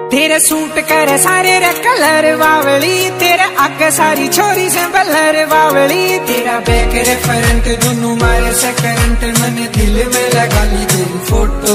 तेरे सूट करे सारे रे कलर बावली, तेरे आगे सारी छोरी से बलर बावली। तेरा बैक रे फ्रंट दोनों मारे से करंट, मैंने दिल में लगा ली तेरी फोटो